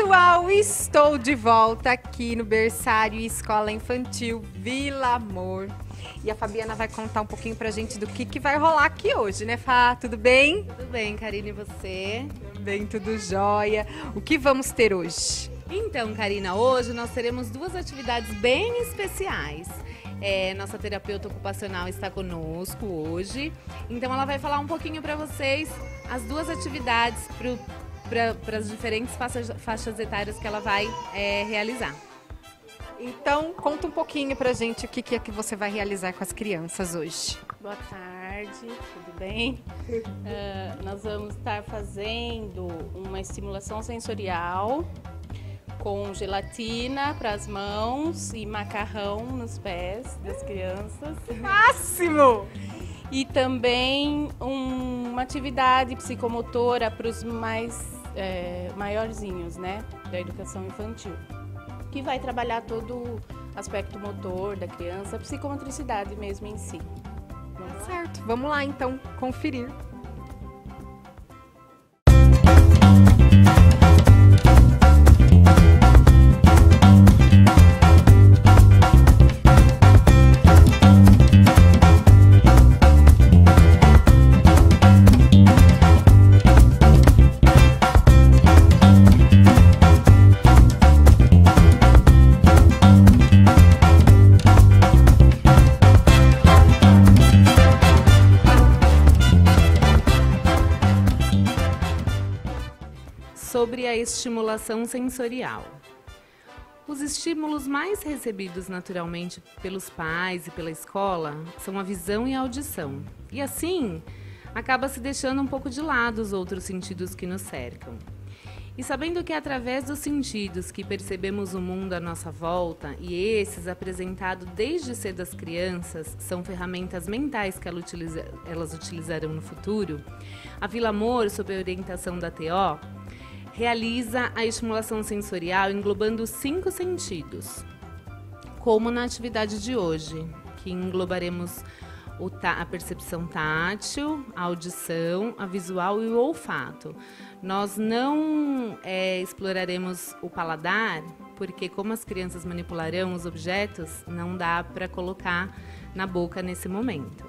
pessoal, estou de volta aqui no berçário e escola infantil Vila Amor. E a Fabiana vai contar um pouquinho pra gente do que vai rolar aqui hoje, né, Fá? Tudo bem? Tudo bem, Karina, e você? Bem, tudo jóia. O que vamos ter hoje? Então, Karina, hoje nós teremos duas atividades bem especiais. Nossa terapeuta ocupacional está conosco hoje, então ela vai falar um pouquinho para vocês as duas atividades para as diferentes faixas etárias que ela vai realizar. Então, conta um pouquinho pra gente o que é que você vai realizar com as crianças hoje. Boa tarde, tudo bem? Nós vamos estar fazendo uma estimulação sensorial com gelatina para as mãos e macarrão nos pés das crianças. Máximo! E também uma atividade psicomotora para os maiorzinhos, né, da educação infantil, que vai trabalhar todo o aspecto motor da criança, a psicomotricidade mesmo em si. Certo, vamos lá então conferir. Sobre a estimulação sensorial. Os estímulos mais recebidos naturalmente pelos pais e pela escola são a visão e a audição. E assim, acaba se deixando um pouco de lado os outros sentidos que nos cercam. E sabendo que é através dos sentidos que percebemos o mundo à nossa volta, e esses, apresentados desde cedo às crianças, são ferramentas mentais que elas utilizarão no futuro, a Vila Amor, sob a orientação da TO, realiza a estimulação sensorial englobando 5 sentidos, como na atividade de hoje, que englobaremos a percepção tátil, a audição, a visual e o olfato. Nós não exploraremos o paladar, porque como as crianças manipularão os objetos, não dá para colocar na boca nesse momento.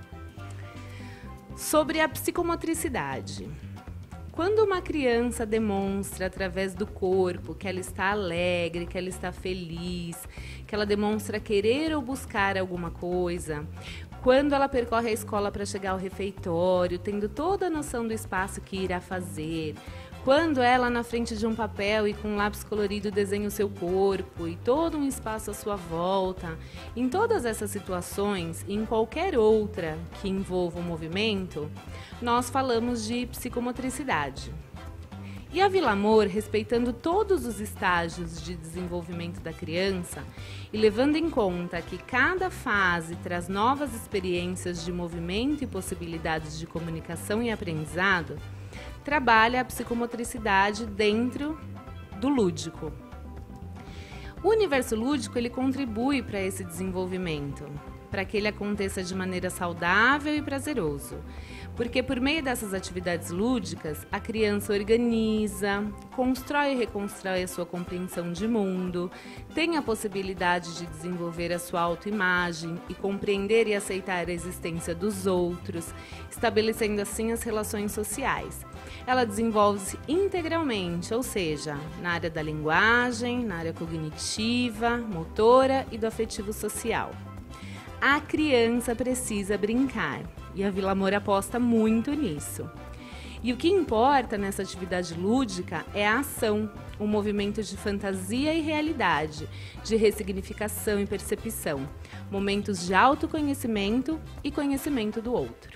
Sobre a psicomotricidade. Quando uma criança demonstra através do corpo que ela está alegre, que ela está feliz, que ela demonstra querer ou buscar alguma coisa, quando ela percorre a escola para chegar ao refeitório, tendo toda a noção do espaço que irá fazer, quando ela na frente de um papel e com um lápis colorido desenha o seu corpo e todo um espaço à sua volta, em todas essas situações e em qualquer outra que envolva o movimento, nós falamos de psicomotricidade. E a Vila Amor, respeitando todos os estágios de desenvolvimento da criança e levando em conta que cada fase traz novas experiências de movimento e possibilidades de comunicação e aprendizado, trabalha a psicomotricidade dentro do lúdico. O universo lúdico ele contribui para esse desenvolvimento, para que ele aconteça de maneira saudável e prazeroso. Porque por meio dessas atividades lúdicas, a criança organiza, constrói e reconstrói a sua compreensão de mundo, tem a possibilidade de desenvolver a sua autoimagem e compreender e aceitar a existência dos outros, estabelecendo assim as relações sociais. Ela desenvolve-se integralmente, ou seja, na área da linguagem, na área cognitiva, motora e do afetivo social. A criança precisa brincar e a Vila Amor aposta muito nisso. E o que importa nessa atividade lúdica é a ação, um movimento de fantasia e realidade, de ressignificação e percepção, momentos de autoconhecimento e conhecimento do outro.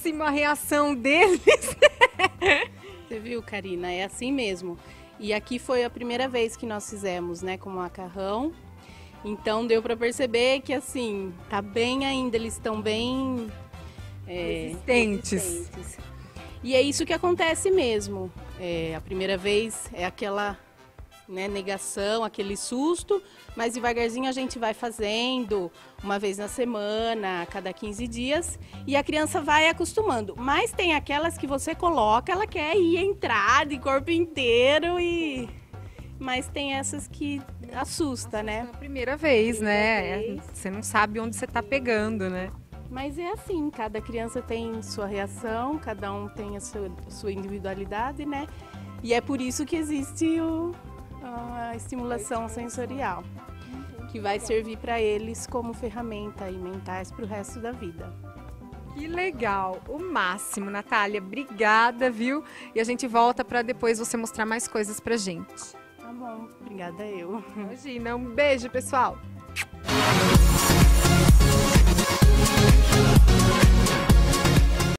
máximo a reação deles. Você viu, Karina? É assim mesmo. E aqui foi a primeira vez que nós fizemos, né, com o macarrão. Então deu para perceber que assim, tá bem ainda, eles estão bem Resistentes. E é isso que acontece mesmo. A primeira vez é aquela, né, negação, aquele susto, mas devagarzinho a gente vai fazendo, uma vez na semana, a cada 15 dias, e a criança vai acostumando. Mas tem aquelas que você coloca, ela quer ir entrar de corpo inteiro, mas tem essas que assusta, né? É a primeira vez, né? vez. Você não sabe onde você tá pegando, né? Mas é assim, cada criança tem sua reação, cada um tem a sua individualidade, né? E é por isso que existe a estimulação sensorial, que vai servir para eles como ferramenta e mentais para o resto da vida. Que legal, o máximo, Natália. Obrigada, viu? E a gente volta para depois você mostrar mais coisas pra gente. Tá bom, obrigada eu. Imagina, um beijo, pessoal.